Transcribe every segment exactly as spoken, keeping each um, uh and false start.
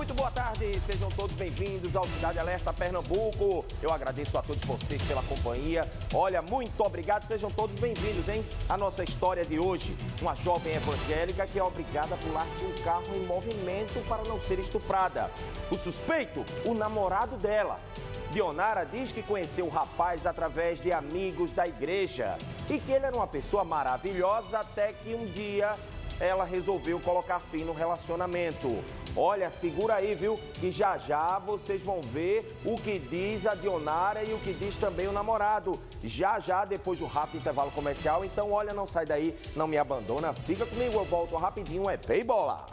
Muito boa tarde, sejam todos bem-vindos ao Cidade Alerta Pernambuco. Eu agradeço a todos vocês pela companhia. Olha, muito obrigado, sejam todos bem-vindos, hein? A nossa história de hoje, uma jovem evangélica que é obrigada a pular de um carro em movimento para não ser estuprada. O suspeito, o namorado dela. Dionara diz que conheceu o rapaz através de amigos da igreja e que ele era uma pessoa maravilhosa até que um dia ela resolveu colocar fim no relacionamento. Olha, segura aí, viu? Que já já vocês vão ver o que diz a Dionara e o que diz também o namorado. Já já, depois do rápido intervalo comercial. Então, olha, não sai daí, não me abandona. Fica comigo, eu volto rapidinho. É pé e bola!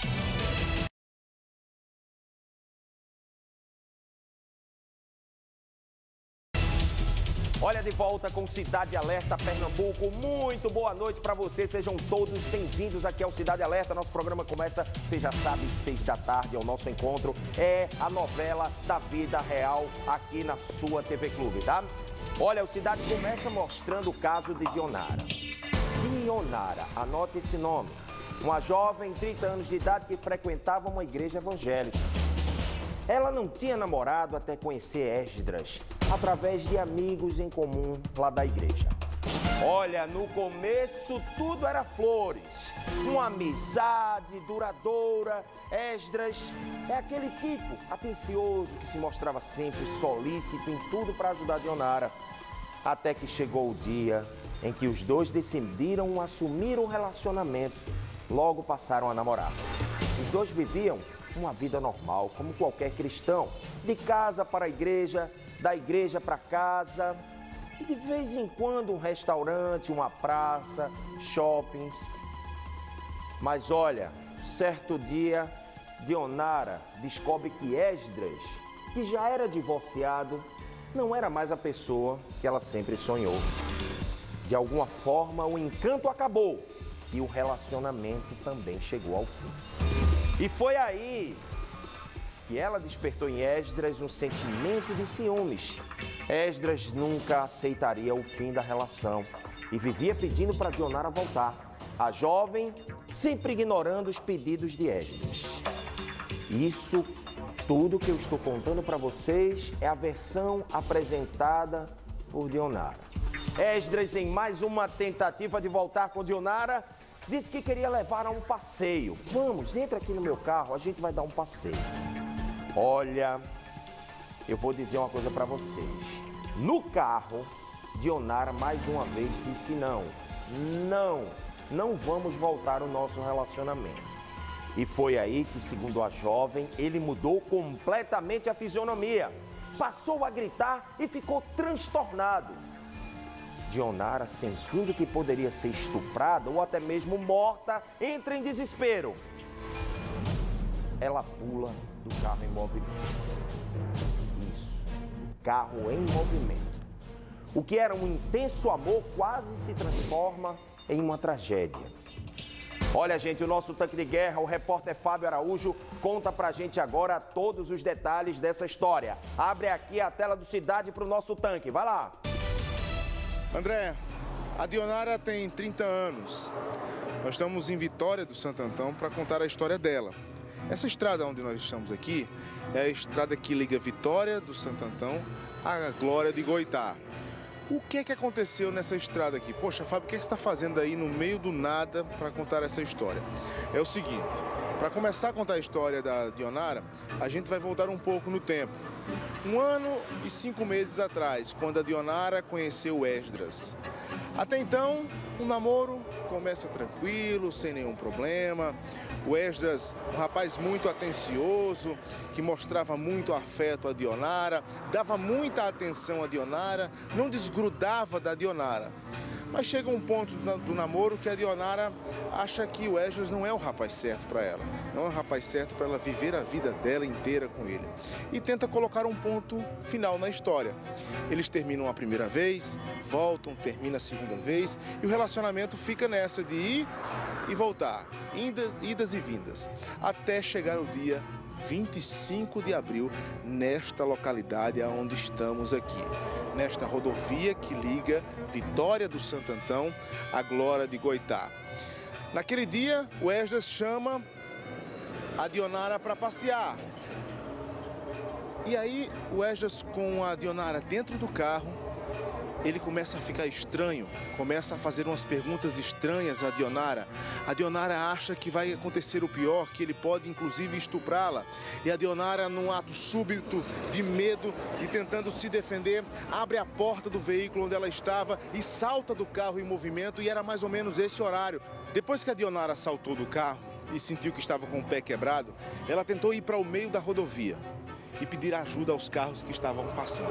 Olha, de volta com Cidade Alerta Pernambuco. Muito boa noite para vocês. Sejam todos bem-vindos aqui ao Cidade Alerta. Nosso programa começa, você já sabe, seis da tarde. É o nosso encontro. É a novela da vida real aqui na sua T V Clube, tá? Olha, o Cidade começa mostrando o caso de Dionara. Dionara, anote esse nome. Uma jovem, trinta anos de idade, que frequentava uma igreja evangélica. Ela não tinha namorado até conhecer Esdras, através de amigos em comum lá da igreja. Olha, no começo tudo era flores, uma amizade duradoura. Esdras é aquele tipo atencioso que se mostrava sempre solícito em tudo para ajudar Dionara. Até que chegou o dia em que os dois decidiram assumir um relacionamento, logo passaram a namorar. Os dois viviam uma vida normal, como qualquer cristão, de casa para a igreja, da igreja para casa, e de vez em quando um restaurante, uma praça, shoppings. Mas olha, certo dia, Dionara descobre que Esdras, que já era divorciado, não era mais a pessoa que ela sempre sonhou. De alguma forma, o encanto acabou e o relacionamento também chegou ao fim. E foi aí que ela despertou em Esdras um sentimento de ciúmes. Esdras nunca aceitaria o fim da relação e vivia pedindo para Dionara voltar. A jovem sempre ignorando os pedidos de Esdras. Isso tudo que eu estou contando para vocês é a versão apresentada por Dionara. Esdras, em mais uma tentativa de voltar com Dionara, disse que queria levar a um passeio. Vamos, entra aqui no meu carro, a gente vai dar um passeio. Olha, eu vou dizer uma coisa para vocês. No carro, Dionara mais uma vez disse não. Não, não vamos voltar ao nosso relacionamento. E foi aí que, segundo a jovem, ele mudou completamente a fisionomia. Passou a gritar e ficou transtornado. Dionara, sentindo que poderia ser estuprada ou até mesmo morta, entra em desespero. Ela pula do carro em movimento. Isso, carro em movimento. O que era um intenso amor quase se transforma em uma tragédia. Olha, gente, o nosso tanque de guerra, o repórter Fábio Araújo, conta pra gente agora todos os detalhes dessa história. Abre aqui a tela do Cidade pro nosso tanque, vai lá. André, a Dionara tem trinta anos. Nós estamos em Vitória do Santo Antão para contar a história dela. Essa estrada onde nós estamos aqui é a estrada que liga Vitória do Santo Antão à Glória de Goitá. O que é que aconteceu nessa estrada aqui? Poxa, Fábio, o que é que você está fazendo aí no meio do nada para contar essa história? É o seguinte, para começar a contar a história da Dionara, a gente vai voltar um pouco no tempo. Um ano e cinco meses atrás, quando a Dionara conheceu Esdras. Até então, o namoro começa tranquilo, sem nenhum problema. O Esdras, um rapaz muito atencioso, que mostrava muito afeto a Dionara, dava muita atenção a Dionara, não desgrudava da Dionara. Mas chega um ponto do namoro que a Dionara acha que o Esdras não é o rapaz certo para ela. Não é o rapaz certo para ela viver a vida dela inteira com ele. E tenta colocar um ponto final na história. Eles terminam a primeira vez, voltam, termina a segunda vez, e o relacionamento fica nessa de ir e voltar, idas, idas e vindas, até chegar o dia vinte e cinco de abril, nesta localidade onde estamos aqui. Nesta rodovia que liga Vitória do Santo Antão à Glória de Goitá. Naquele dia, o Esdras chama a Dionara para passear. E aí o Esdras, com a Dionara dentro do carro, ele começa a ficar estranho, começa a fazer umas perguntas estranhas à Dionara. A Dionara acha que vai acontecer o pior, que ele pode inclusive estuprá-la. E a Dionara, num ato súbito de medo e tentando se defender, abre a porta do veículo onde ela estava e salta do carro em movimento, e era mais ou menos esse horário. Depois que a Dionara saltou do carro e sentiu que estava com o pé quebrado, ela tentou ir para o meio da rodovia e pedir ajuda aos carros que estavam passando.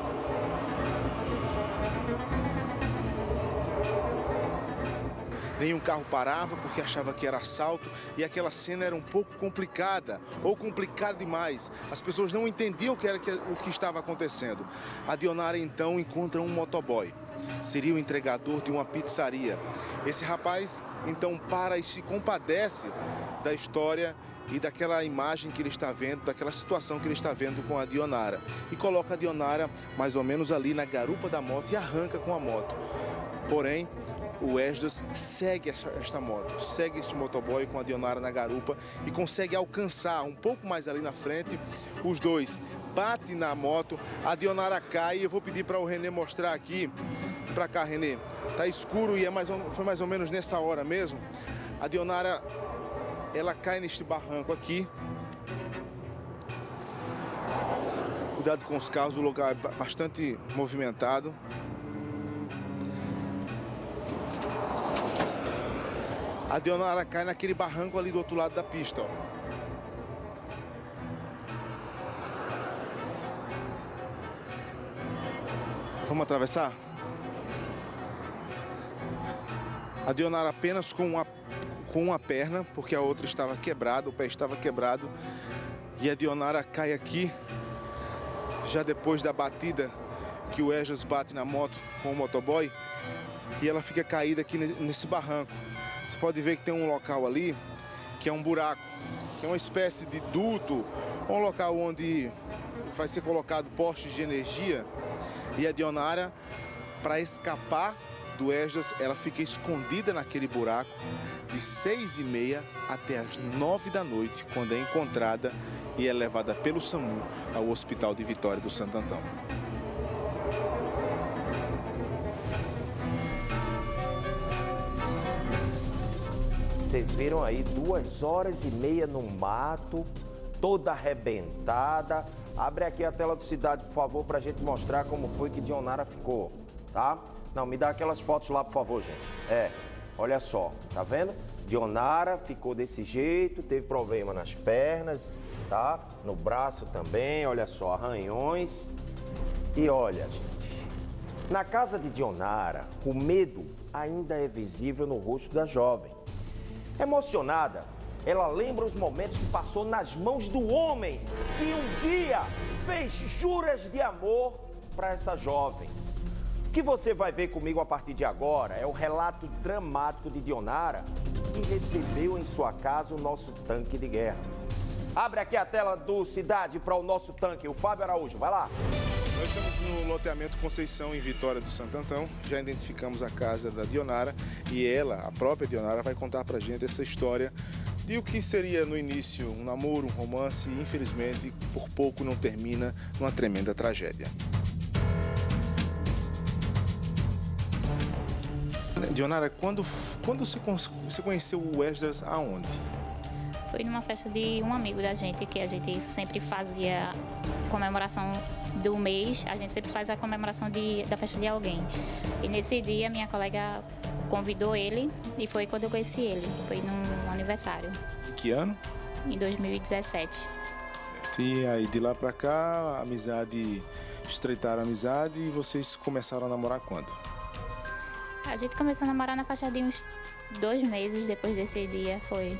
Nenhum carro parava porque achava que era assalto, e aquela cena era um pouco complicada, ou complicada demais. As pessoas não entendiam o que era que, o que estava acontecendo. A Dionara então encontra um motoboy. Seria o entregador de uma pizzaria. Esse rapaz então para e se compadece da história e daquela imagem que ele está vendo, daquela situação que ele está vendo com a Dionara. E coloca a Dionara mais ou menos ali na garupa da moto e arranca com a moto. Porém, o Esdras segue esta moto, segue este motoboy com a Dionara na garupa e consegue alcançar um pouco mais ali na frente. Os dois batem na moto, a Dionara cai, e eu vou pedir para o Renê mostrar aqui. Para cá, Renê. Tá escuro e é mais, foi mais ou menos nessa hora mesmo. A Dionara, ela cai neste barranco aqui. Cuidado com os carros, o lugar é bastante movimentado. A Dionara cai naquele barranco ali do outro lado da pista, ó. Vamos atravessar? A Dionara apenas com uma, com uma perna, porque a outra estava quebrada, o pé estava quebrado. E a Dionara cai aqui, já depois da batida que o Esdras bate na moto com o motoboy. E ela fica caída aqui nesse barranco. Você pode ver que tem um local ali, que é um buraco, que é uma espécie de duto, um local onde vai ser colocado postes de energia. E a Dionara, para escapar do Esdras, ela fica escondida naquele buraco de seis e meia até as nove da noite, quando é encontrada e é levada pelo SAMU ao Hospital de Vitória do Santo Antão. Vocês viram aí, duas horas e meia no mato, toda arrebentada. Abre aqui a tela do Cidade, por favor, pra gente mostrar como foi que Dionara ficou, tá? Não, me dá aquelas fotos lá, por favor, gente. É, olha só, tá vendo? Dionara ficou desse jeito, teve problema nas pernas, tá? No braço também, olha só, arranhões. E olha, gente, na casa de Dionara, o medo ainda é visível no rosto da jovem. Emocionada, ela lembra os momentos que passou nas mãos do homem que um dia fez juras de amor para essa jovem. O que você vai ver comigo a partir de agora é o relato dramático de Dionara, que recebeu em sua casa o nosso tanque de guerra. Abre aqui a tela do Cidade para o nosso tanque, o Fábio Araújo, vai lá. Nós estamos no loteamento Conceição, em Vitória do Santo Antão. Já identificamos a casa da Dionara e ela, a própria Dionara, vai contar pra gente essa história de o que seria no início um namoro, um romance e infelizmente por pouco não termina numa tremenda tragédia. Dionara, quando, quando você, você conheceu o Esdras aonde? Foi numa festa de um amigo da gente, que a gente sempre fazia comemoração do mês, a gente sempre faz a comemoração de, da festa de alguém. E nesse dia, minha colega convidou ele e foi quando eu conheci ele. Foi num aniversário. Que ano? Em dois mil e dezessete. Certo. E aí, de lá pra cá, a amizade, estreitaram a amizade e vocês começaram a namorar quando? A gente começou a namorar na faixa de uns dois meses depois desse dia, foi...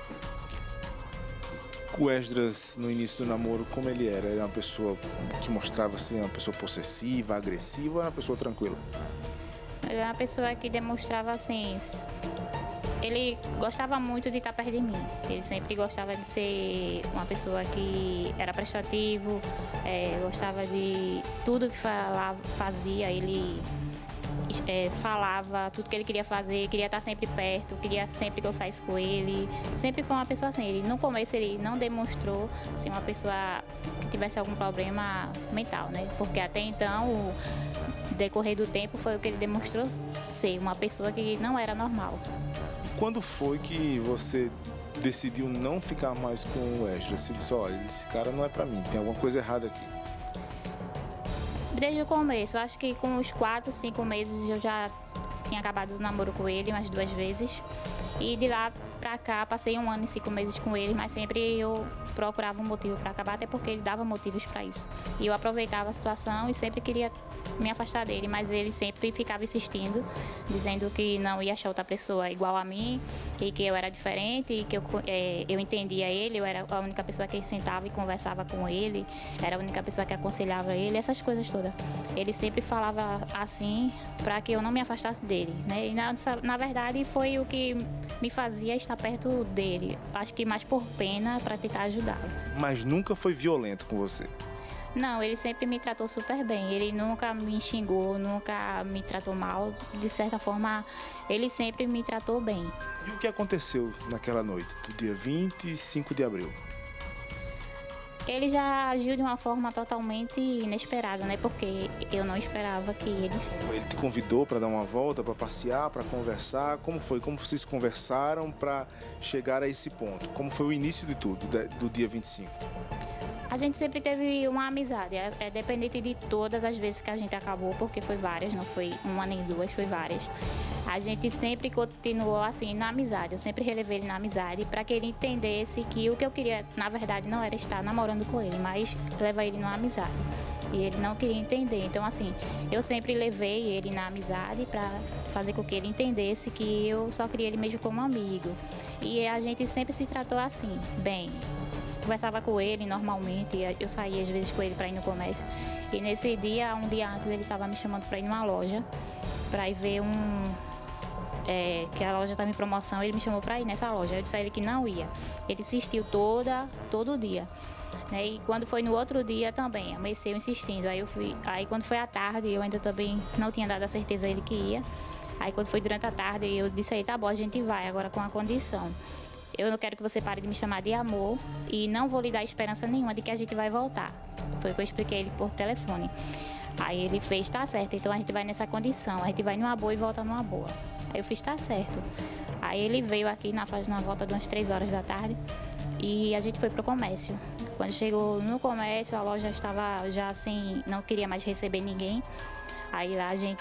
O Esdras, no início do namoro, como ele era? Ele era uma pessoa que mostrava assim, uma pessoa possessiva, agressiva, ou era uma pessoa tranquila? Ele era uma pessoa que demonstrava assim... Ele gostava muito de estar perto de mim. Ele sempre gostava de ser uma pessoa que era prestativo, é, gostava de tudo que falava, fazia, ele é, falava tudo que ele queria fazer, queria estar sempre perto, queria sempre que eu saísse com ele. Sempre foi uma pessoa assim. Ele, no começo ele não demonstrou ser uma pessoa que tivesse algum problema mental, né? Porque até então, o decorrer do tempo, foi o que ele demonstrou ser, uma pessoa que não era normal. Quando foi que você decidiu não ficar mais com o Esdras? Você disse, olha, esse cara não é pra mim, tem alguma coisa errada aqui. Desde o começo, eu acho que com uns quatro, cinco meses eu já tinha acabado o namoro com ele umas duas vezes. E de lá pra cá, passei um ano e cinco meses com ele, mas sempre eu procurava um motivo para acabar, até porque ele dava motivos para isso. E eu aproveitava a situação e sempre queria me afastar dele, mas ele sempre ficava insistindo, dizendo que não ia achar outra pessoa igual a mim e que eu era diferente e que eu, é, eu entendia ele, eu era a única pessoa que sentava e conversava com ele, era a única pessoa que aconselhava ele, essas coisas todas. Ele sempre falava assim para que eu não me afastasse dele, né? E na, na verdade foi o que me fazia estar perto dele, acho que mais por pena, para tentar ajudá-lo. Mas nunca foi violento com você? Não, ele sempre me tratou super bem, ele nunca me xingou, nunca me tratou mal, de certa forma ele sempre me tratou bem. E o que aconteceu naquela noite, do dia vinte e cinco de abril? Ele já agiu de uma forma totalmente inesperada, né? Porque eu não esperava que ele... Ele te convidou para dar uma volta, para passear, para conversar? Como foi? Como vocês conversaram para chegar a esse ponto? Como foi o início de tudo, do dia vinte e cinco? A gente sempre teve uma amizade, é, é dependente de todas as vezes que a gente acabou, porque foi várias, não foi uma nem duas, foi várias. A gente sempre continuou assim na amizade, eu sempre relevei ele na amizade para que ele entendesse que o que eu queria, na verdade, não era estar namorando com ele, mas levar ele numa amizade. E ele não queria entender, então assim, eu sempre levei ele na amizade para fazer com que ele entendesse que eu só queria ele mesmo como amigo. E a gente sempre se tratou assim, bem. Conversava com ele normalmente, eu saía às vezes com ele para ir no comércio. E nesse dia, um dia antes, ele estava me chamando para ir numa loja, para ir ver um... É, que a loja estava em promoção, ele me chamou para ir nessa loja. Eu disse a ele que não ia. Ele insistiu toda, todo dia. Né? E quando foi no outro dia também, amanheceu insistindo. Aí, eu fui, aí quando foi à tarde, eu ainda também não tinha dado a certeza a ele que ia. Aí quando foi durante a tarde, eu disse a ele, tá bom, a gente vai, agora com a condição. Eu não quero que você pare de me chamar de amor e não vou lhe dar esperança nenhuma de que a gente vai voltar. Foi o que eu expliquei a ele por telefone. Aí ele fez, tá certo, então a gente vai nessa condição, a gente vai numa boa e volta numa boa. Aí eu fiz, tá certo. Aí ele veio aqui na, na volta de umas três horas da tarde e a gente foi pro comércio. Quando chegou no comércio, a loja estava já assim, não queria mais receber ninguém. Aí lá a gente...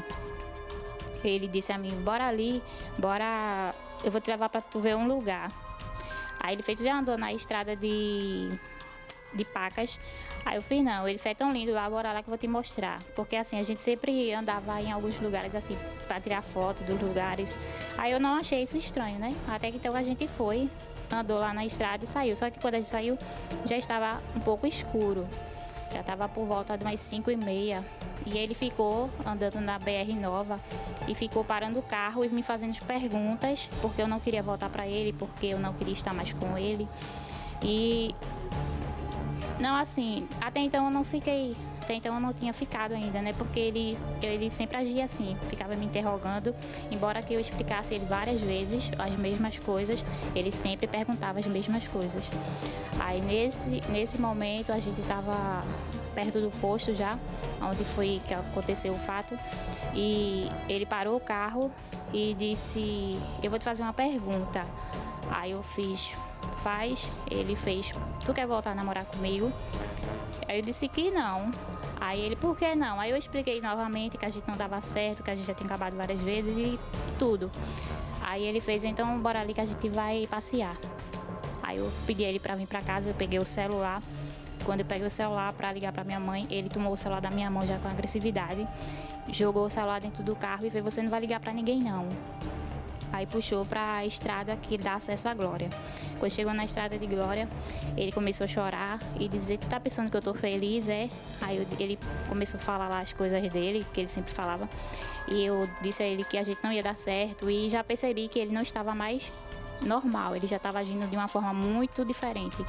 Ele disse a mim, bora ali, bora... Eu vou te levar para tu ver um lugar. Aí ele fez, já andou na estrada de, de Pacas. Aí eu fiz, não, ele fez tão lindo lá, bora lá que eu vou te mostrar. Porque assim, a gente sempre andava em alguns lugares assim, para tirar foto dos lugares. Aí eu não achei isso estranho, né? Até que então a gente foi, andou lá na estrada e saiu. Só que quando a gente saiu, já estava um pouco escuro. Já estava por volta de umas cinco e meia. E ele ficou andando na B R Nova e ficou parando o carro e me fazendo perguntas, porque eu não queria voltar para ele, porque eu não queria estar mais com ele. E não, assim, até então eu não fiquei, até então eu não tinha ficado ainda, né? Porque ele, ele sempre agia assim, ficava me interrogando, embora que eu explicasse ele várias vezes as mesmas coisas, ele sempre perguntava as mesmas coisas. Aí nesse, nesse momento a gente estava perto do posto já, onde foi que aconteceu o fato, e ele parou o carro e disse, eu vou te fazer uma pergunta. Aí eu fiz, faz, ele fez, tu quer voltar a namorar comigo? Aí eu disse que não. Aí ele, por que não? Aí eu expliquei novamente que a gente não dava certo, que a gente já tinha acabado várias vezes e, e tudo. Aí ele fez, então bora ali que a gente vai passear. Aí eu pedi ele para vir para casa, eu peguei o celular. Quando eu peguei o celular para ligar para minha mãe, ele tomou o celular da minha mão já com agressividade, jogou o celular dentro do carro e fez, você não vai ligar para ninguém não. Aí puxou para a estrada que dá acesso à Glória. Quando chegou na estrada de Glória, ele começou a chorar e dizer, tu tá pensando que eu tô feliz, é? Aí eu, ele começou a falar lá as coisas dele, que ele sempre falava. E eu disse a ele que a gente não ia dar certo e já percebi que ele não estava mais normal, ele já estava agindo de uma forma muito diferente.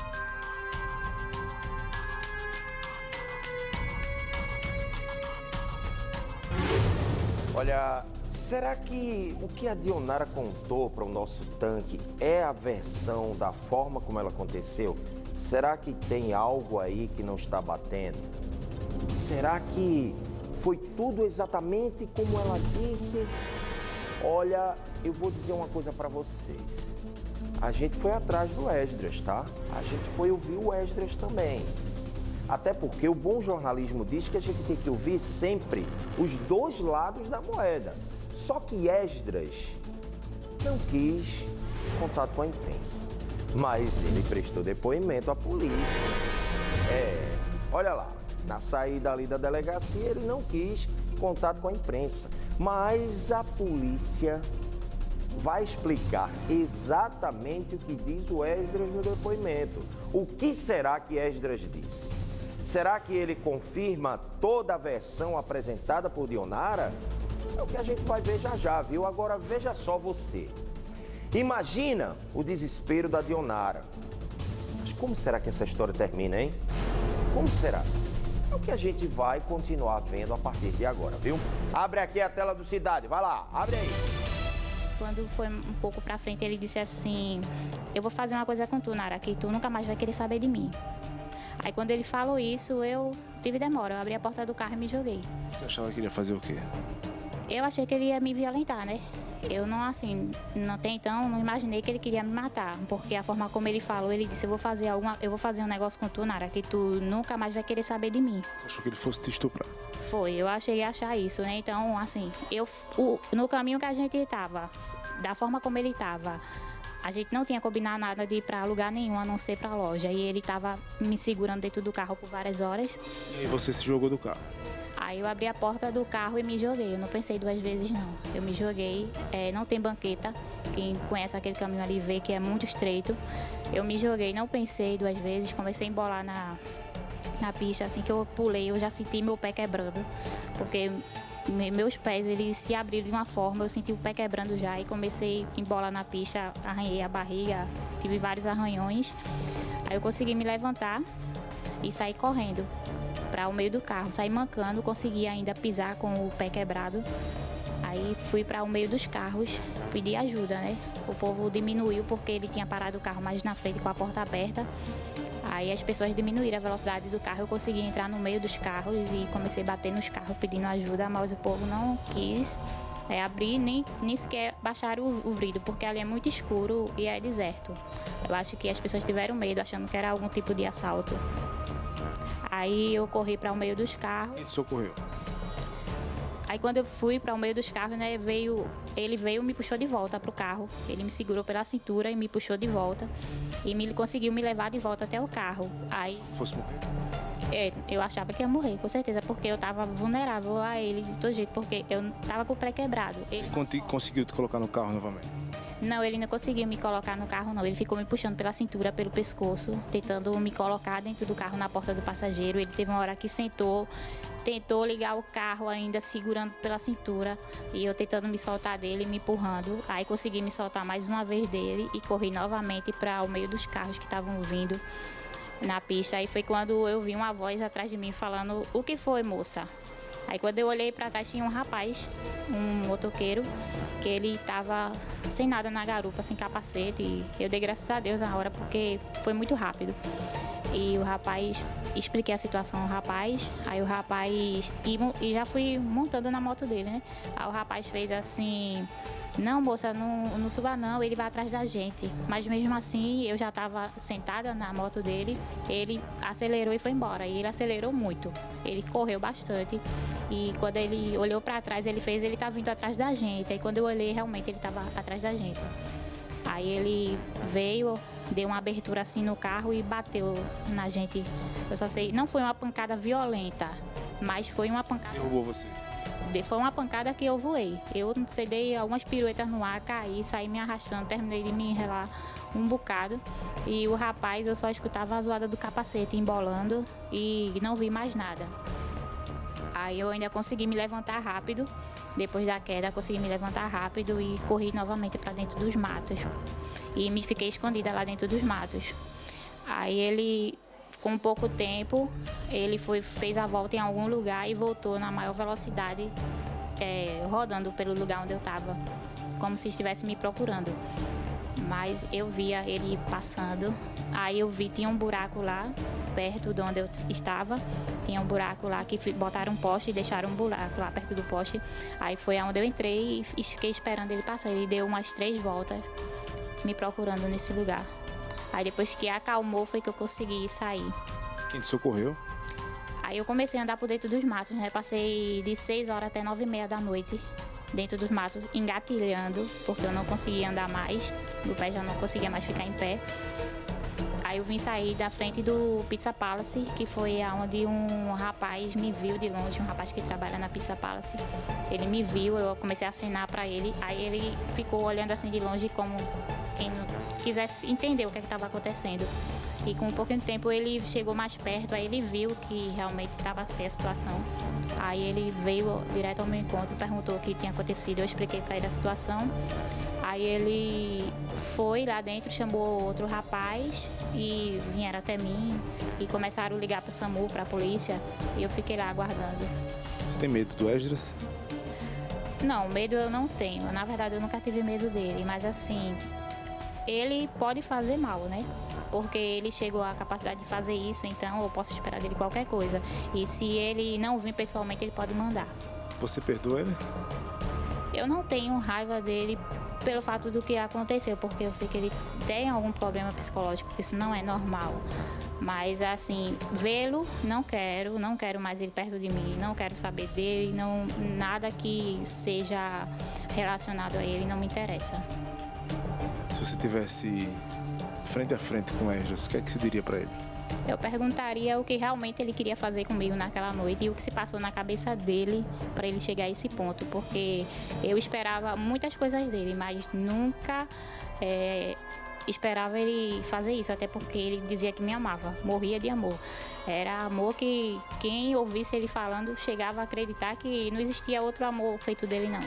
Olha, será que o que a Dionara contou para o nosso tanque é a versão da forma como ela aconteceu? Será que tem algo aí que não está batendo? Será que foi tudo exatamente como ela disse? Olha, eu vou dizer uma coisa para vocês. A gente foi atrás do Esdras, tá? A gente foi ouvir o Esdras também. Até porque o bom jornalismo diz que a gente tem que ouvir sempre os dois lados da moeda. Só que Esdras não quis contato com a imprensa. Mas ele prestou depoimento à polícia. É, olha lá, na saída ali da delegacia ele não quis contato com a imprensa. Mas a polícia vai explicar exatamente o que diz o Esdras no depoimento. O que será que Esdras disse? Será que ele confirma toda a versão apresentada por Dionara? É o que a gente vai ver já já, viu? Agora veja só você. Imagina o desespero da Dionara. Mas como será que essa história termina, hein? Como será? É o que a gente vai continuar vendo a partir de agora, viu? Abre aqui a tela do Cidade, vai lá, abre aí. Quando foi um pouco pra frente, ele disse assim: eu vou fazer uma coisa com tu, Nara, que tu nunca mais vai querer saber de mim. Aí quando ele falou isso, eu tive demora, eu abri a porta do carro e me joguei. Você achava que ele ia fazer o quê? Eu achei que ele ia me violentar, né? Eu não, assim, não até então, não imaginei que ele queria me matar, porque a forma como ele falou, ele disse: eu vou fazer alguma, eu vou fazer um negócio com tu, Nara, que tu nunca mais vai querer saber de mim. Você achou que ele fosse te estuprar? Foi, eu achei achar isso, né? Então, assim, eu, o, no caminho que a gente estava, da forma como ele estava, a gente não tinha combinado nada de ir para lugar nenhum, a não ser para a loja. E ele estava me segurando dentro do carro por várias horas. E aí você se jogou do carro? Aí eu abri a porta do carro e me joguei. Eu não pensei duas vezes, não. Eu me joguei. É, não tem banqueta. Quem conhece aquele caminho ali vê que é muito estreito. Eu me joguei, não pensei duas vezes. Comecei a embolar na, na pista. Assim que eu pulei, eu já senti meu pé quebrando. Porque meus pés, eles se abriram de uma forma, eu senti o pé quebrando já e comecei a embolar na pista, arranhei a barriga, tive vários arranhões. Aí eu consegui me levantar e sair correndo para o meio do carro, saí mancando, consegui ainda pisar com o pé quebrado. Aí fui para o meio dos carros, pedi ajuda, né? O povo diminuiu porque ele tinha parado o carro mais na frente com a porta aberta. Aí as pessoas diminuíram a velocidade do carro, eu consegui entrar no meio dos carros e comecei a bater nos carros pedindo ajuda, mas o povo não quis é, abrir, nem, nem sequer baixar o, o vidro, porque ali é muito escuro e é deserto. Eu acho que as pessoas tiveram medo, achando que era algum tipo de assalto. Aí eu corri para o meio dos carros. Quem te socorreu? Aí quando eu fui para o meio dos carros, né, veio, ele veio e me puxou de volta para o carro. Ele me segurou pela cintura e me puxou de volta. E me, conseguiu me levar de volta até o carro. Aí, fosse morrer? É, eu achava que ia morrer, com certeza, porque eu estava vulnerável a ele de todo jeito, porque eu estava com o pé quebrado. Ele conseguiu te colocar no carro novamente? Não, ele não conseguiu me colocar no carro, não. Ele ficou me puxando pela cintura, pelo pescoço, tentando me colocar dentro do carro, na porta do passageiro. Ele teve uma hora que sentou, tentou ligar o carro ainda, segurando pela cintura. E eu tentando me soltar dele, me empurrando. Aí consegui me soltar mais uma vez dele e corri novamente para o meio dos carros que estavam vindo na pista. Aí foi quando eu vi uma voz atrás de mim falando: o que foi, moça? Aí quando eu olhei para trás tinha um rapaz, um motoqueiro, que ele estava sem nada na garupa, sem capacete. E eu dei graças a Deus na hora, porque foi muito rápido. E o rapaz, expliquei a situação ao rapaz, aí o rapaz, e, e já fui montando na moto dele, né? Aí o rapaz fez assim: não, moça, não, não suba não, ele vai atrás da gente. Mas mesmo assim, eu já estava sentada na moto dele, ele acelerou e foi embora. E ele acelerou muito, ele correu bastante. E quando ele olhou para trás, ele fez, ele tá vindo atrás da gente. Aí quando eu olhei, realmente ele estava atrás da gente. Aí ele veio, deu uma abertura assim no carro e bateu na gente. Eu só sei, não foi uma pancada violenta, mas foi uma pancada... Derrubou você? Foi uma pancada que eu voei. Eu não sei, dei algumas piruetas no ar, caí, saí me arrastando, terminei de me enrelar um bocado. E o rapaz, eu só escutava a zoada do capacete embolando e não vi mais nada. Aí eu ainda consegui me levantar rápido. Depois da queda, consegui me levantar rápido e corri novamente para dentro dos matos. E me fiquei escondida lá dentro dos matos. Aí ele, com pouco tempo, ele foi, fez a volta em algum lugar e voltou na maior velocidade é, rodando pelo lugar onde eu estava, como se estivesse me procurando. Mas eu via ele passando, aí eu vi, tinha um buraco lá, perto de onde eu estava, tinha um buraco lá que botaram um poste e deixaram um buraco lá perto do poste. Aí foi aonde eu entrei e fiquei esperando ele passar. Ele deu umas três voltas me procurando nesse lugar. Aí depois que acalmou foi que eu consegui sair. Quem te socorreu? Aí eu comecei a andar por dentro dos matos, né? Passei de seis horas até nove e meia da noite dentro dos matos, engatilhando, porque eu não conseguia andar mais, meu pé já não conseguia mais ficar em pé. Aí eu vim sair da frente do Pizza Palace, que foi onde um rapaz me viu de longe, um rapaz que trabalha na Pizza Palace. Ele me viu, eu comecei a acenar para ele, aí ele ficou olhando assim de longe como quem quisesse entender o que estava acontecendo. E com um pouquinho de tempo ele chegou mais perto, aí ele viu que realmente estava feia a situação. Aí ele veio direto ao meu encontro, perguntou o que tinha acontecido, eu expliquei para ele a situação. Aí ele foi lá dentro, chamou outro rapaz e vieram até mim e começaram a ligar para o SAMU, para a polícia, e eu fiquei lá aguardando. Você tem medo do Esdras? Não, medo eu não tenho. Na verdade, eu nunca tive medo dele, mas assim, ele pode fazer mal, né? Porque ele chegou à capacidade de fazer isso, então eu posso esperar dele qualquer coisa. E se ele não vir pessoalmente, ele pode mandar. Você perdoa ele? Eu não tenho raiva dele pelo fato do que aconteceu, porque eu sei que ele tem algum problema psicológico, que isso não é normal. Mas, assim, vê-lo, não quero, não quero mais ele perto de mim, não quero saber dele, não, nada que seja relacionado a ele não me interessa. Se você tivesse frente a frente com o Esdras, o que é que você diria para ele? Eu perguntaria o que realmente ele queria fazer comigo naquela noite e o que se passou na cabeça dele para ele chegar a esse ponto, porque eu esperava muitas coisas dele, mas nunca é, esperava ele fazer isso, até porque ele dizia que me amava, morria de amor. Era amor que quem ouvisse ele falando chegava a acreditar que não existia outro amor feito dele, não.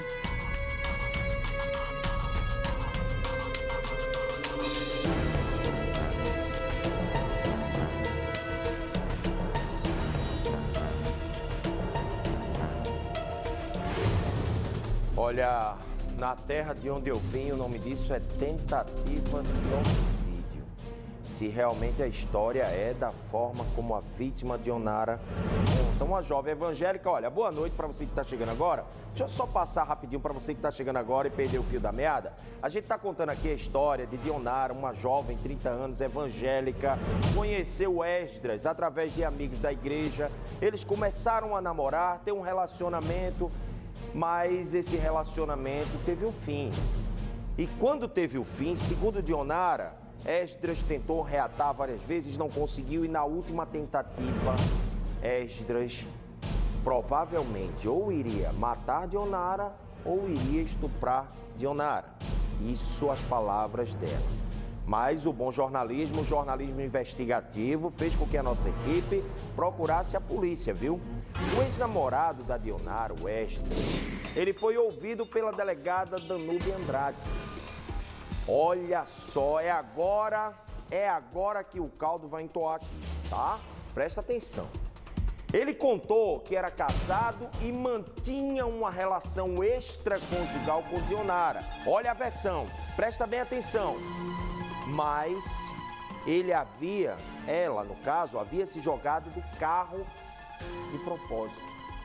Olha, na terra de onde eu vim, o nome disso é tentativa de homicídio. Se realmente a história é da forma como a vítima de Onara conta. Uma jovem evangélica, olha, boa noite para você que está chegando agora. Deixa eu só passar rapidinho para você que está chegando agora e perdeu o fio da meada. A gente está contando aqui a história de Dionara, uma jovem, trinta anos, evangélica, conheceu Esdras através de amigos da igreja. Eles começaram a namorar, ter um relacionamento, mas esse relacionamento teve um fim. E quando teve o fim, segundo Dionara, Esdras tentou reatar várias vezes, não conseguiu, e na última tentativa, Esdras provavelmente ou iria matar Dionara ou iria estuprar Dionara. Isso as palavras dela. Mas o bom jornalismo, o jornalismo investigativo, fez com que a nossa equipe procurasse a polícia, viu? O ex-namorado da Dionara, o Esdras, ele foi ouvido pela delegada Danúbia Andrade. Olha só, é agora, é agora que o caldo vai entoar aqui, tá? Presta atenção. Ele contou que era casado e mantinha uma relação extraconjugal com Dionara. Olha a versão, presta bem atenção. Mas ele havia, ela no caso, havia se jogado do carro de propósito.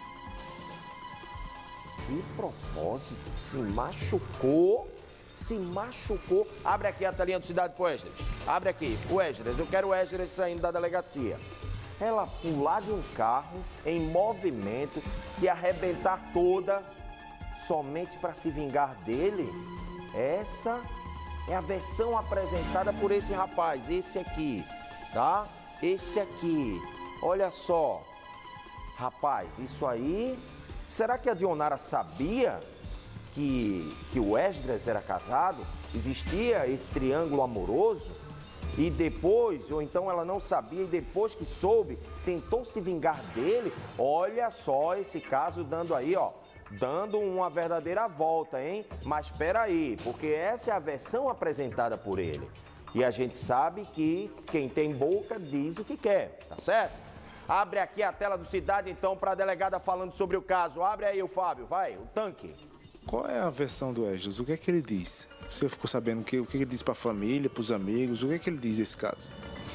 De propósito, se machucou, se machucou. Abre aqui a telinha do Cidade com o Esdras. Abre aqui, o Esdras, eu quero o Esdras saindo da delegacia. Ela pular de um carro em movimento, se arrebentar toda, somente para se vingar dele? Essa é a versão apresentada por esse rapaz, esse aqui, tá? Esse aqui, olha só. Rapaz, isso aí... Será que a Dionara sabia que, que o Esdras era casado? Existia esse triângulo amoroso? E depois, ou então ela não sabia e depois que soube, tentou se vingar dele? Olha só esse caso dando aí, ó, dando uma verdadeira volta, hein? Mas espera aí, porque essa é a versão apresentada por ele. E a gente sabe que quem tem boca diz o que quer, tá certo? Abre aqui a tela do Cidade, então, para a delegada falando sobre o caso. Abre aí o Fábio, vai, o tanque. Qual é a versão do Esdras? O que é que ele diz? Você ficou sabendo o que, o que ele diz para a família, para os amigos? O que é que ele diz desse caso?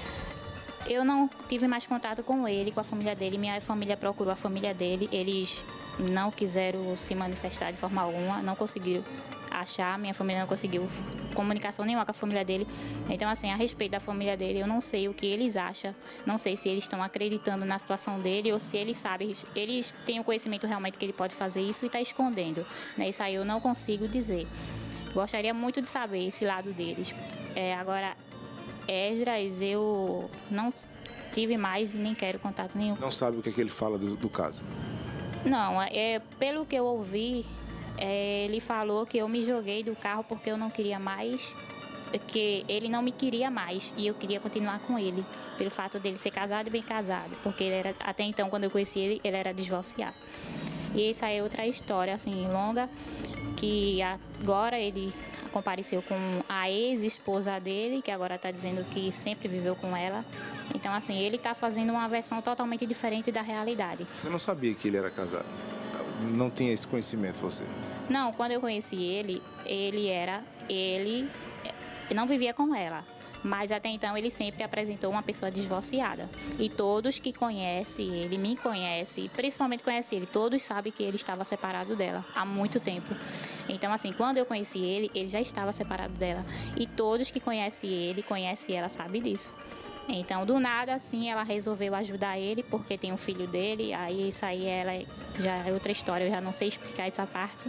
Eu não tive mais contato com ele, com a família dele. Minha família procurou a família dele. Eles não quiseram se manifestar de forma alguma, não conseguiram achar. Minha família não conseguiu comunicação nenhuma com a família dele. Então, assim, a respeito da família dele, eu não sei o que eles acham. Não sei se eles estão acreditando na situação dele ou se eles sabem. Eles têm o conhecimento realmente que ele pode fazer isso e está escondendo, né? Isso aí eu não consigo dizer. Gostaria muito de saber esse lado deles. É, agora... Esdras, eu não tive mais e nem quero contato nenhum. Não sabe o que é que ele fala do, do caso? Não, é, pelo que eu ouvi, é, ele falou que eu me joguei do carro porque eu não queria mais, que ele não me queria mais e eu queria continuar com ele, pelo fato dele ser casado e bem casado, porque ele era, até então, quando eu conheci ele, ele era divorciado. E isso aí é outra história, assim, longa, que agora ele compareceu com a ex-esposa dele, que agora está dizendo que sempre viveu com ela. Então, assim, ele está fazendo uma versão totalmente diferente da realidade. Você não sabia que ele era casado? Não tinha esse conhecimento, você? Não, quando eu conheci ele, ele era... Ele não vivia com ela. Mas até então ele sempre apresentou uma pessoa divorciada. E todos que conhecem ele, me conhecem, principalmente conhecem ele, todos sabem que ele estava separado dela há muito tempo. Então, assim, quando eu conheci ele, ele já estava separado dela. E todos que conhecem ele, conhecem ela, sabem disso. Então, do nada, assim, ela resolveu ajudar ele, porque tem um filho dele. Aí isso aí ela já é outra história, eu já não sei explicar essa parte.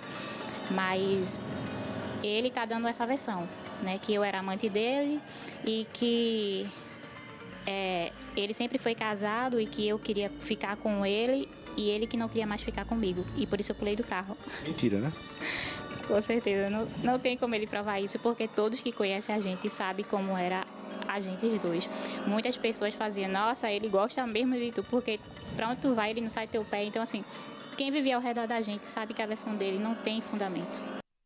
Mas ele está dando essa versão, né, que eu era amante dele e que é, ele sempre foi casado e que eu queria ficar com ele e ele que não queria mais ficar comigo. E por isso eu pulei do carro. Mentira, né? Com certeza. Não, não tem como ele provar isso, porque todos que conhecem a gente sabem como era a gente os dois. Muitas pessoas faziam, nossa, ele gosta mesmo de tu, porque pra onde tu vai ele não sai teu pé. Então, assim, quem vivia ao redor da gente sabe que a versão dele não tem fundamento.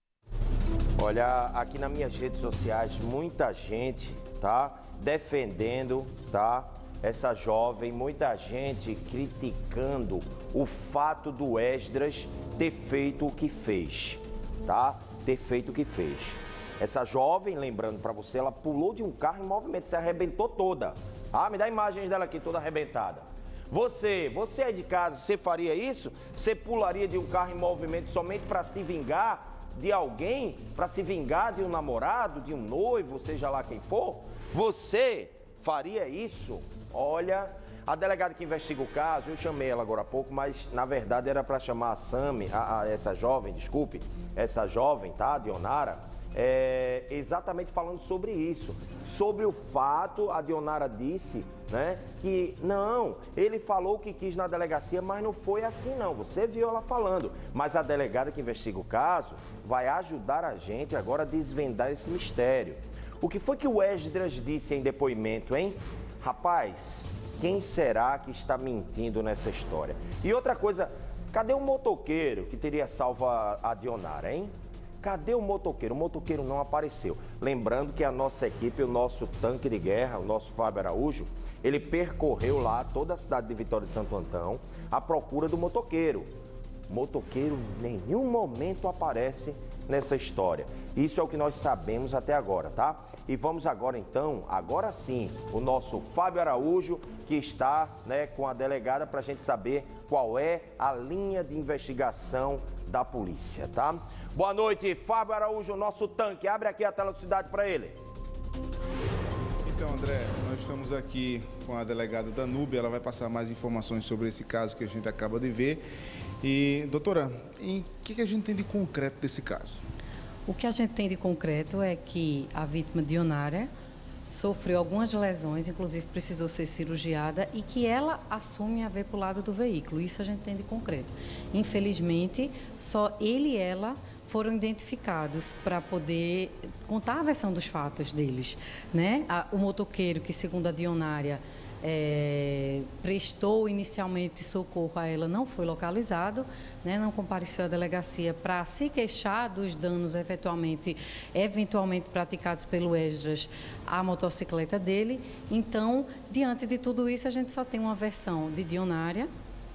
Olha, aqui nas minhas redes sociais, muita gente, tá, defendendo, tá, essa jovem, muita gente criticando o fato do Esdras ter feito o que fez, tá, ter feito o que fez. Essa jovem, lembrando para você, ela pulou de um carro em movimento, se arrebentou toda. Ah, me dá imagens dela aqui toda arrebentada. Você, você aí de casa, você faria isso? Você pularia de um carro em movimento somente para se vingar de alguém, para se vingar de um namorado, de um noivo, seja lá quem for? Você faria isso? Olha, a delegada que investiga o caso, eu chamei ela agora há pouco, mas na verdade era para chamar a Sami, a, a, essa jovem, desculpe, essa jovem, tá, a Dionara, é, exatamente falando sobre isso, sobre o fato, a Dionara disse, né, que não, ele falou o que quis na delegacia, mas não foi assim não, você viu ela falando, mas a delegada que investiga o caso vai ajudar a gente agora a desvendar esse mistério. O que foi que o Esdras disse em depoimento, hein? Rapaz, quem será que está mentindo nessa história? E outra coisa, cadê o motoqueiro que teria salvo a, a Dionara, hein? Cadê o motoqueiro? O motoqueiro não apareceu. Lembrando que a nossa equipe, o nosso tanque de guerra, o nosso Fábio Araújo, ele percorreu lá toda a cidade de Vitória de Santo Antão à procura do motoqueiro. Motoqueiro em nenhum momento aparece nessa história. Isso é o que nós sabemos até agora, tá? E vamos agora então, agora sim, o nosso Fábio Araújo, que está, né, com a delegada para a gente saber qual é a linha de investigação da polícia, tá? Boa noite, Fábio Araújo, nosso tanque. Abre aqui a tela do Cidade para ele. Então, André, nós estamos aqui com a delegada Danúbia, ela vai passar mais informações sobre esse caso que a gente acaba de ver. E, doutora, o que, que a gente tem de concreto desse caso? O que a gente tem de concreto é que a vítima Dionara sofreu algumas lesões, inclusive precisou ser cirurgiada, e que ela assume haver pulado do veículo. Isso a gente tem de concreto. Infelizmente, só ele e ela foram identificados para poder contar a versão dos fatos deles, né? O motoqueiro, que segundo a Dionara é, prestou inicialmente socorro a ela não foi localizado, né, não compareceu à delegacia para se queixar dos danos eventualmente, eventualmente praticados pelo Esdras à motocicleta dele. Então, diante de tudo isso, a gente só tem uma versão de Dionária,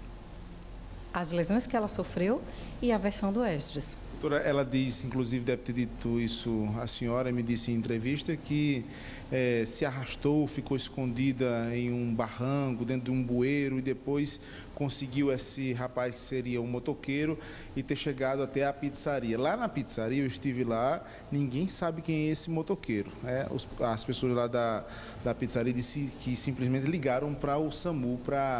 as lesões que ela sofreu e a versão do Esdras. Doutora, ela disse, inclusive deve ter dito isso a senhora, me disse em entrevista, que é, se arrastou, ficou escondida em um barranco, dentro de um bueiro, e depois conseguiu esse rapaz que seria um motoqueiro e ter chegado até a pizzaria. Lá na pizzaria, eu estive lá, ninguém sabe quem é esse motoqueiro. Né? Os, as pessoas lá da, da pizzaria disse que simplesmente ligaram para o SAMU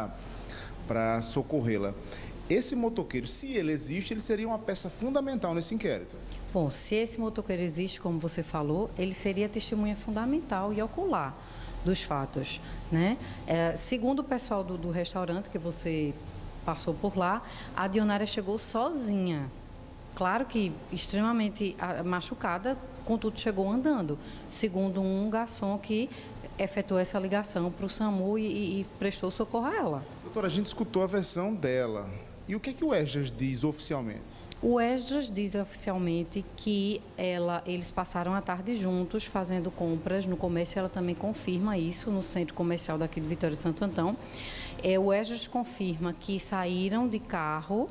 para socorrê-la. Esse motoqueiro, se ele existe, ele seria uma peça fundamental nesse inquérito. Bom, se esse motoqueiro existe, como você falou, ele seria testemunha fundamental e ocular dos fatos, né? É, segundo o pessoal do, do restaurante que você passou por lá, a Dionária chegou sozinha. Claro que extremamente machucada, contudo chegou andando, segundo um garçom que efetuou essa ligação para o SAMU e, e, e prestou socorro a ela. Doutora, a gente escutou a versão dela. E o que é que o Esdras diz oficialmente? O Esdras diz oficialmente que ela, eles passaram a tarde juntos fazendo compras no comércio. Ela também confirma isso no centro comercial daqui de Vitória de Santo Antão. É, o Esdras confirma que saíram de carro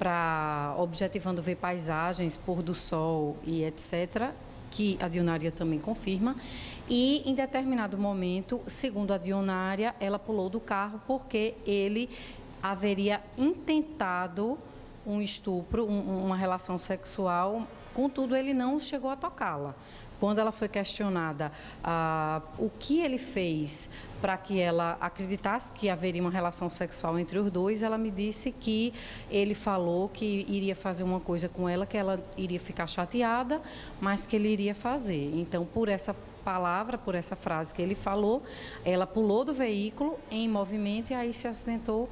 para objetivando ver paisagens, pôr do sol e etcétera, que a Dionária também confirma. E, em determinado momento, segundo a Dionária, ela pulou do carro porque ele haveria intentado um estupro, um, uma relação sexual, contudo, ele não chegou a tocá-la. Quando ela foi questionada ah, o que ele fez para que ela acreditasse que haveria uma relação sexual entre os dois, ela me disse que ele falou que iria fazer uma coisa com ela, que ela iria ficar chateada, mas que ele iria fazer. Então, por essa palavra, por essa frase que ele falou, ela pulou do veículo em movimento e aí se acidentou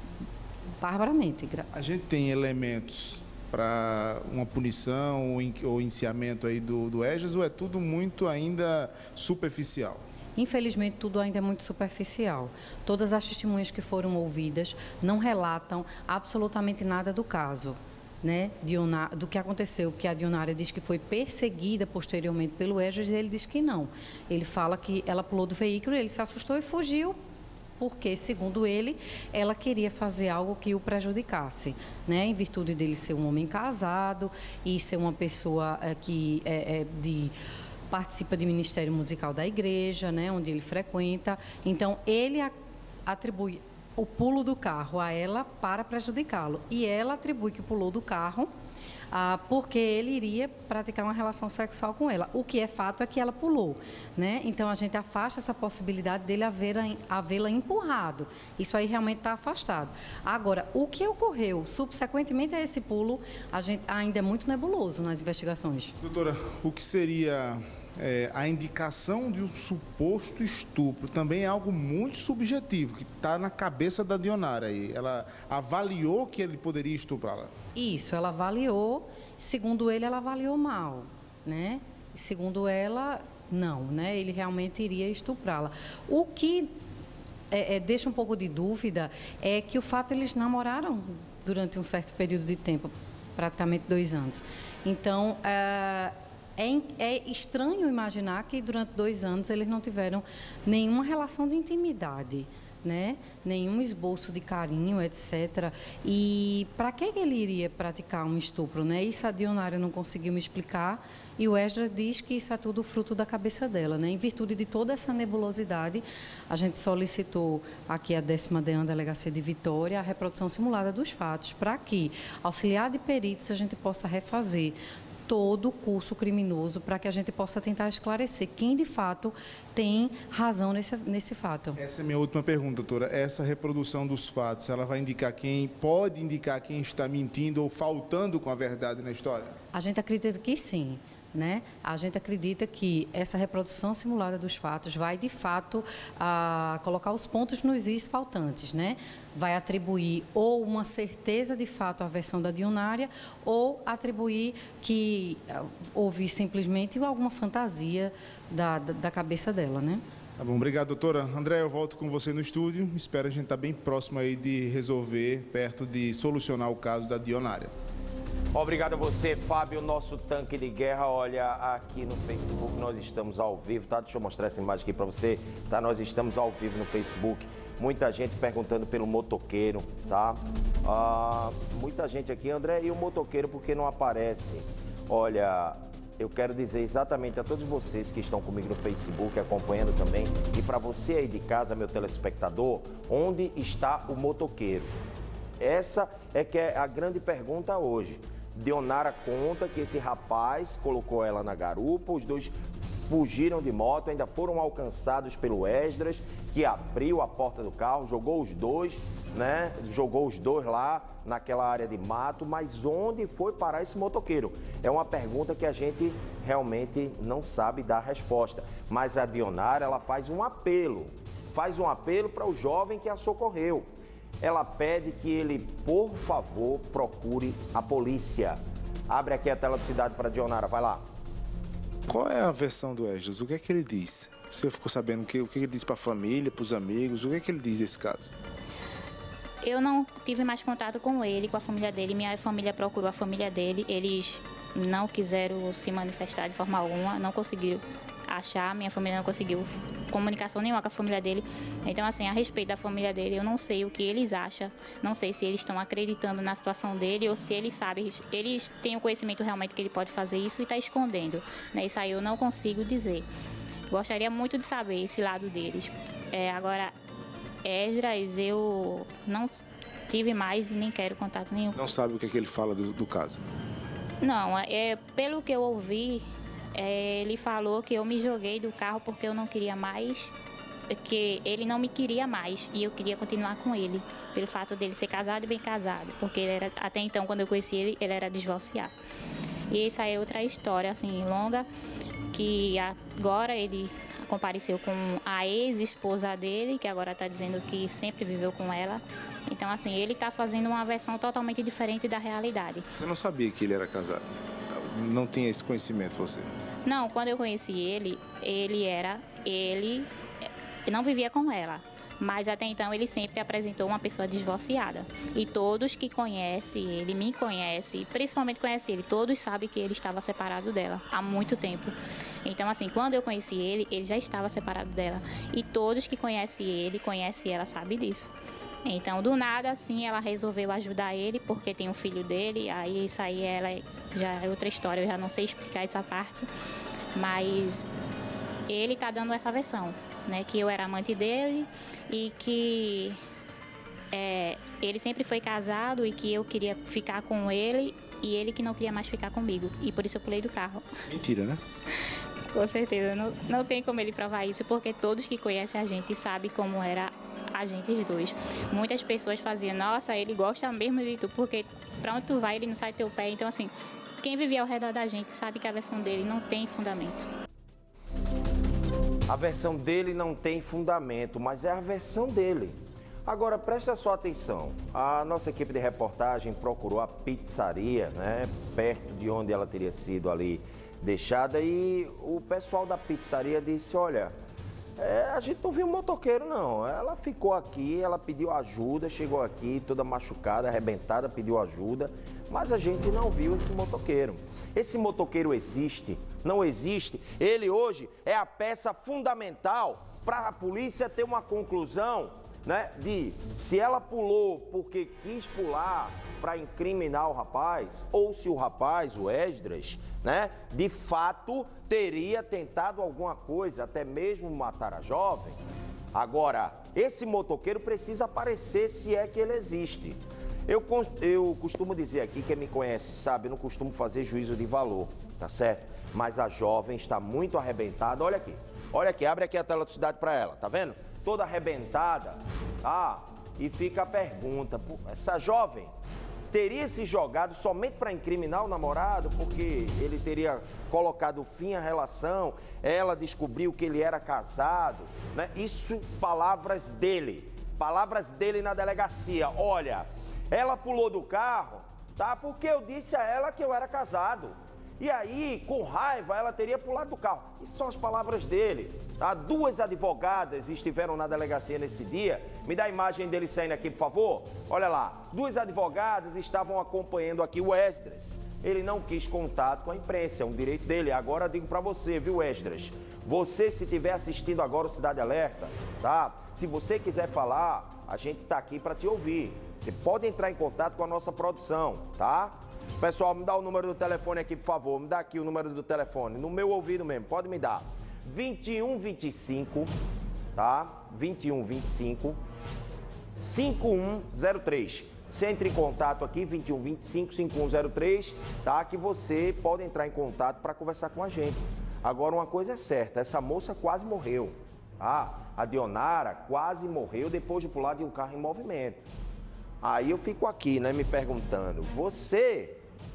barbaramente. A gente tem elementos para uma punição ou, in, ou iniciamento aí do, do Esdras, ou é tudo muito ainda superficial? Infelizmente, tudo ainda é muito superficial. Todas as testemunhas que foram ouvidas não relatam absolutamente nada do caso, né, Dioná, do que aconteceu, porque a Dionária diz que foi perseguida posteriormente pelo Esdras e ele diz que não. Ele fala que ela pulou do veículo, ele se assustou e fugiu, porque, segundo ele, ela queria fazer algo que o prejudicasse, né? Em virtude dele ser um homem casado e ser uma pessoa é, que é, é, de, participa de ministério musical da igreja, né? Onde ele frequenta. Então, ele atribui o pulo do carro a ela para prejudicá-lo. E ela atribui que pulou do carro Ah, porque ele iria praticar uma relação sexual com ela. O que é fato é que ela pulou, né? Então, a gente afasta essa possibilidade dele havê-la empurrado. Isso aí realmente está afastado. Agora, o que ocorreu subsequentemente a esse pulo, a gente ainda é muito nebuloso nas investigações. Doutora, o que seria é, a indicação de um suposto estupro? Também é algo muito subjetivo, que está na cabeça da Dionária aí. Ela avaliou que ele poderia estuprá-la? Isso, ela avaliou, segundo ele, ela avaliou mal, né? Segundo ela, não, né? Ele realmente iria estuprá-la. O que é, é, deixa um pouco de dúvida é que o fato eles namoraram durante um certo período de tempo, praticamente dois anos. Então, é, é, é estranho imaginar que durante dois anos eles não tiveram nenhuma relação de intimidade, né? Nenhum esboço de carinho, etcétera. E para que ele iria praticar um estupro, né? Isso a Dionária não conseguiu me explicar e o Esdras diz que isso é tudo fruto da cabeça dela, né? Em virtude de toda essa nebulosidade, a gente solicitou aqui a décima DEAN Delegacia de Vitória a reprodução simulada dos fatos para que, auxiliar de peritos, a gente possa refazer todo o curso criminoso para que a gente possa tentar esclarecer quem de fato tem razão nesse, nesse fato. Essa é a minha última pergunta, doutora. Essa reprodução dos fatos, ela vai indicar quem, pode indicar quem está mentindo ou faltando com a verdade na história? A gente acredita que sim. Né? A gente acredita que essa reprodução simulada dos fatos vai, de fato, a colocar os pontos nos is faltantes, né? Vai atribuir ou uma certeza, de fato, à versão da Dionária, ou atribuir que houve simplesmente alguma fantasia da, da, da cabeça dela, né? Tá bom, obrigado, doutora. André, eu volto com você no estúdio. Espero a gente estar bem próximo aí de resolver, perto de solucionar o caso da Dionária. Obrigado a você, Fábio, nosso tanque de guerra. Olha, aqui no Facebook nós estamos ao vivo, tá? Deixa eu mostrar essa imagem aqui para você, tá? Nós estamos ao vivo no Facebook. Muita gente perguntando pelo motoqueiro, tá? Ah, muita gente aqui, André, e o motoqueiro por que não aparece? Olha, eu quero dizer exatamente a todos vocês que estão comigo no Facebook, acompanhando também, e para você aí de casa, meu telespectador, onde está o motoqueiro? Essa é que é a grande pergunta hoje. Dionara conta que esse rapaz colocou ela na garupa, os dois fugiram de moto, ainda foram alcançados pelo Esdras, que abriu a porta do carro, jogou os dois, né? Jogou os dois lá naquela área de mato, mas onde foi parar esse motoqueiro? É uma pergunta que a gente realmente não sabe dar resposta. Mas a Dionara, ela faz um apelo, faz um apelo para o jovem que a socorreu. Ela pede que ele, por favor, procure a polícia. Abre aqui a tela do Cidade para a Dionara, vai lá. Qual é a versão do Esdras? O que é que ele diz? Você ficou sabendo o que, o que ele diz para a família, para os amigos? O que é que ele diz nesse caso? Eu não tive mais contato com ele, com a família dele. Minha família procurou a família dele. Eles não quiseram se manifestar de forma alguma, não conseguiram achar. Minha família não conseguiu comunicação nenhuma com a família dele. Então, assim, a respeito da família dele, eu não sei o que eles acham. Não sei se eles estão acreditando na situação dele ou se eles sabem. Eles têm o conhecimento realmente que ele pode fazer isso e está escondendo, né? Isso aí eu não consigo dizer. Gostaria muito de saber esse lado deles. É, agora, Esdras, eu não tive mais e nem quero contato nenhum. Não sabe o que é que ele fala do, do caso? Não, é, pelo que eu ouvi, é, ele falou que eu me joguei do carro porque eu não queria mais, que ele não me queria mais e eu queria continuar com ele, pelo fato dele ser casado e bem casado, porque ele era, até então, quando eu conheci ele, ele era divorciado. E isso aí é outra história, assim, longa, que agora ele compareceu com a ex-esposa dele, que agora está dizendo que sempre viveu com ela. Então, assim, ele está fazendo uma versão totalmente diferente da realidade. Você não sabia que ele era casado? Não tinha esse conhecimento, você? Não, quando eu conheci ele, ele era... Ele não vivia com ela. Mas até então ele sempre apresentou uma pessoa divorciada. E todos que conhecem ele, me conhecem, principalmente conhecem ele, todos sabem que ele estava separado dela há muito tempo. Então, assim, quando eu conheci ele, ele já estava separado dela. E todos que conhecem ele, conhecem ela, sabem disso. Então, do nada, assim, ela resolveu ajudar ele, porque tem um filho dele. Aí isso aí ela já é outra história, eu já não sei explicar essa parte. Mas ele está dando essa versão, né? Que eu era amante dele e que é, ele sempre foi casado e que eu queria ficar com ele e ele que não queria mais ficar comigo. E por isso eu pulei do carro. Mentira, né? Com certeza. Não, não tem como ele provar isso, porque todos que conhecem a gente sabem como era a gente os dois. Muitas pessoas faziam, nossa, ele gosta mesmo de tu, porque pra onde tu vai ele não sai teu pé. Então, assim, quem vivia ao redor da gente sabe que a versão dele não tem fundamento. A versão dele não tem fundamento, mas é a versão dele. Agora, presta só atenção. A nossa equipe de reportagem procurou a pizzaria, né, perto de onde ela teria sido ali deixada, e o pessoal da pizzaria disse, olha, é, a gente não viu um motoqueiro, não. Ela ficou aqui, ela pediu ajuda, chegou aqui toda machucada, arrebentada, pediu ajuda, mas a gente não viu esse motoqueiro. Esse motoqueiro existe, não existe. Ele hoje é a peça fundamental para a polícia ter uma conclusão, né, de se ela pulou porque quis pular para incriminar o rapaz, ou se o rapaz, o Esdras, né, de fato teria tentado alguma coisa, até mesmo matar a jovem. Agora, esse motoqueiro precisa aparecer se é que ele existe. Eu, eu costumo dizer aqui, quem me conhece sabe, eu não costumo fazer juízo de valor, tá certo? Mas a jovem está muito arrebentada. Olha aqui, olha aqui, abre aqui a tela do Cidade para ela, tá vendo? Toda arrebentada. Ah, e fica a pergunta, essa jovem teria se jogado somente para incriminar o namorado, porque ele teria colocado fim à relação, ela descobriu que ele era casado, né? Isso, palavras dele, palavras dele na delegacia. Olha, ela pulou do carro, tá? Porque eu disse a ela que eu era casado. E aí, com raiva, ela teria pulado do carro. Isso são as palavras dele. Tá? Duas advogadas estiveram na delegacia nesse dia. Me dá a imagem dele saindo aqui, por favor. Olha lá. Duas advogadas estavam acompanhando aqui o Esdras. Ele não quis contato com a imprensa, é um direito dele. Agora eu digo pra você, viu, Esdras? Você, se estiver assistindo agora o Cidade Alerta, tá? Se você quiser falar, a gente tá aqui para te ouvir. Você pode entrar em contato com a nossa produção, tá? Pessoal, me dá o número do telefone aqui, por favor. Me dá aqui o número do telefone, no meu ouvido mesmo, pode me dar. vinte e um, vinte e cinco, tá? vinte e um, vinte e cinco, cinquenta e um zero três. Você entra em contato aqui, vinte e um, vinte e cinco, cinquenta e um zero três, tá? Que você pode entrar em contato para conversar com a gente. Agora, uma coisa é certa, essa moça quase morreu, tá? A Dionara quase morreu depois de pular de um carro em movimento. Aí eu fico aqui, né, me perguntando, você,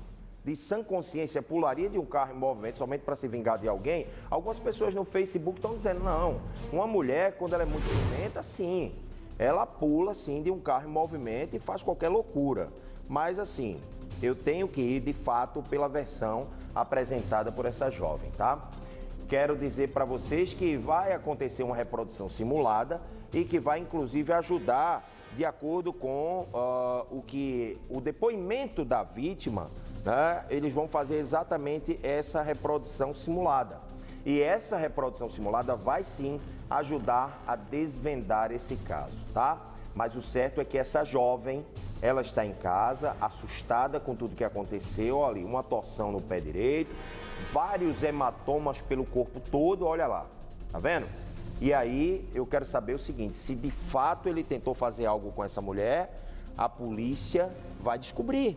de sã consciência, pularia de um carro em movimento somente para se vingar de alguém? Algumas pessoas no Facebook estão dizendo, não, uma mulher, quando ela é muito ciumenta, sim, ela pula, sim, de um carro em movimento e faz qualquer loucura. Mas, assim, eu tenho que ir, de fato, pela versão apresentada por essa jovem, tá? Quero dizer para vocês que vai acontecer uma reprodução simulada e que vai, inclusive, ajudar, de acordo com uh, o que o depoimento da vítima, né? Eles vão fazer exatamente essa reprodução simulada. E essa reprodução simulada vai, sim, ajudar a desvendar esse caso, tá? Mas o certo é que essa jovem, ela está em casa, assustada com tudo que aconteceu, ali, uma torção no pé direito, vários hematomas pelo corpo todo, olha lá, tá vendo? E aí, eu quero saber o seguinte, se de fato ele tentou fazer algo com essa mulher, a polícia vai descobrir.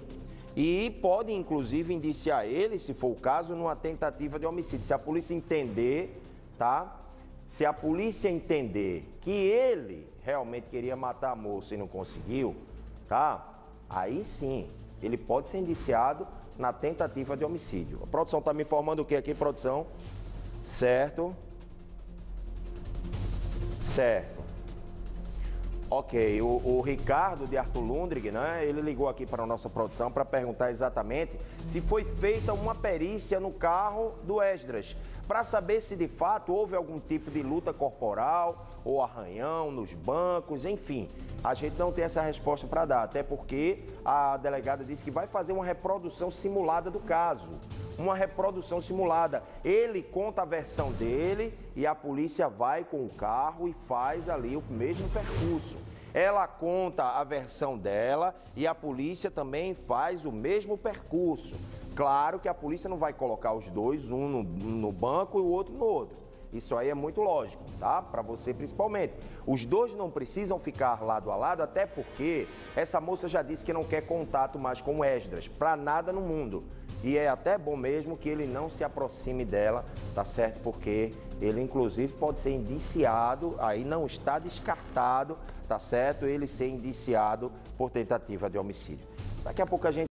E pode, inclusive, indiciar ele, se for o caso, numa tentativa de homicídio. Se a polícia entender, tá? Se a polícia entender que ele realmente queria matar a moça e não conseguiu, tá? Aí sim, ele pode ser indiciado na tentativa de homicídio. A produção tá me informando o que aqui, produção? Certo. Certo. Ok, o, o Ricardo de Arthur Lundrig, né, ele ligou aqui para a nossa produção para perguntar exatamente se foi feita uma perícia no carro do Esdras, para saber se de fato houve algum tipo de luta corporal ou arranhão nos bancos, enfim. A gente não tem essa resposta para dar, até porque a delegada disse que vai fazer uma reprodução simulada do caso. Uma reprodução simulada. Ele conta a versão dele e a polícia vai com o carro e faz ali o mesmo percurso. Ela conta a versão dela e a polícia também faz o mesmo percurso. Claro que a polícia não vai colocar os dois, um no, no banco e o outro no outro. Isso aí é muito lógico, tá? Para você principalmente. Os dois não precisam ficar lado a lado, até porque essa moça já disse que não quer contato mais com o Esdras, para nada no mundo. E é até bom mesmo que ele não se aproxime dela, tá certo? Porque ele, inclusive, pode ser indiciado, aí não está descartado, tá certo? Ele ser indiciado por tentativa de homicídio. Daqui a pouco a gente